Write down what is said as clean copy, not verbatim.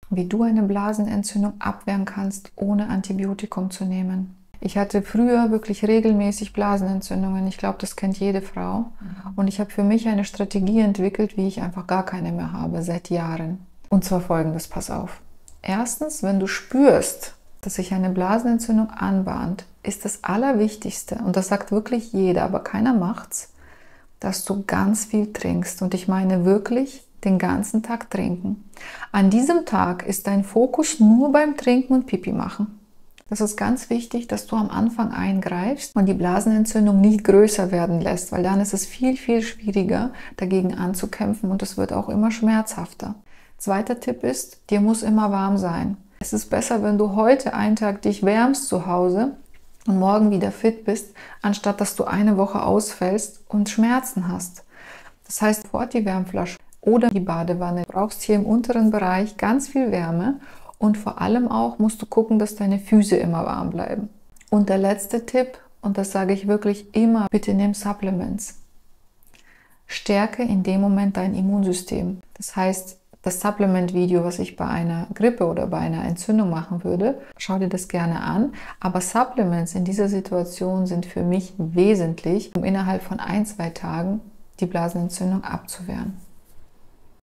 wie du eine Blasenentzündung abwehren kannst, ohne Antibiotikum zu nehmen. Ich hatte früher wirklich regelmäßig Blasenentzündungen. Ich glaube, das kennt jede Frau. Und ich habe für mich eine Strategie entwickelt, wie ich einfach gar keine mehr habe, seit Jahren. Und zwar folgendes, pass auf. Erstens, wenn du spürst, dass sich eine Blasenentzündung anbahnt, ist das Allerwichtigste, und das sagt wirklich jeder, aber keiner macht's, dass du ganz viel trinkst. Und ich meine wirklich den ganzen Tag trinken. An diesem Tag ist dein Fokus nur beim Trinken und Pipi machen. Das ist ganz wichtig, dass du am Anfang eingreifst und die Blasenentzündung nicht größer werden lässt, weil dann ist es viel, viel schwieriger, dagegen anzukämpfen und es wird auch immer schmerzhafter. Zweiter Tipp ist, dir muss immer warm sein. Es ist besser, wenn du heute einen Tag dich wärmst zu Hause und morgen wieder fit bist, anstatt dass du eine Woche ausfällst und Schmerzen hast. Das heißt, sofort die Wärmflasche oder die Badewanne. Du brauchst hier im unteren Bereich ganz viel Wärme. Und vor allem auch musst du gucken, dass deine Füße immer warm bleiben. Und der letzte Tipp, und das sage ich wirklich immer, bitte nimm Supplements. Stärke in dem Moment dein Immunsystem. Das heißt, das Supplement-Video, was ich bei einer Grippe oder bei einer Entzündung machen würde, schau dir das gerne an. Aber Supplements in dieser Situation sind für mich wesentlich, um innerhalb von 1-2 Tagen die Blasenentzündung abzuwehren.